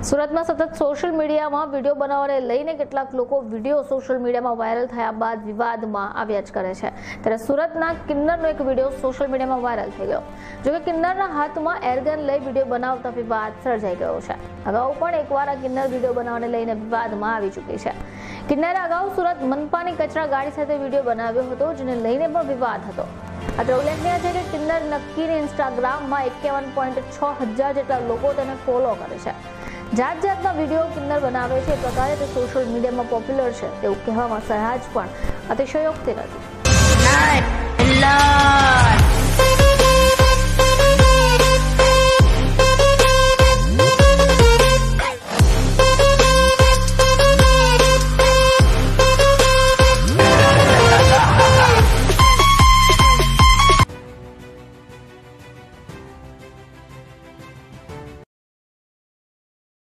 સુરત में सतत social media में वीडियो बनाववाने लईने કેટલાક લોકો वीडियो सोशल मीडिया में वायरल થયા બાદ વિવાદમાં આવ્યા જ કરે છે। ત્યારે સુરતના કિન્નરનો એક વીડિયો સોશિયલ મીડિયામાં વાયરલ થઈ ગયો। જો કે કિન્નરના હાથમાં એરગન લઈ વીડિયો બનાવતા વિવાદ સર્જાઈ ગયો છે। અગાઉ પણ એકવાર આ કિન્નર વીડિયો બનાવવાને લઈને વિવાદમાં આવી ચૂકી છે। કિન્નરે અગાઉ સુરત મનપાની કચરા ગાડી સાથે વીડિયો બનાવ્યો હતો, જેને લઈને પણ વિવાદ હતો। અત્રે ઉલ્લેખનીય છે કે કિન્નર નક્કીની ઇન્સ્ટાગ્રામમાં 51.6 હજાર જેટલા લોકો તેને ફોલો કરે છે। જાત જાતના વીડિયો કિન્નર બનાવે છે, એ પ્રકારે તે સોશિયલ મીડિયામાં પોપ્યુલર છે તેવું કહેવામાં સહેજ પણ અતિશયોક્તિ નથી।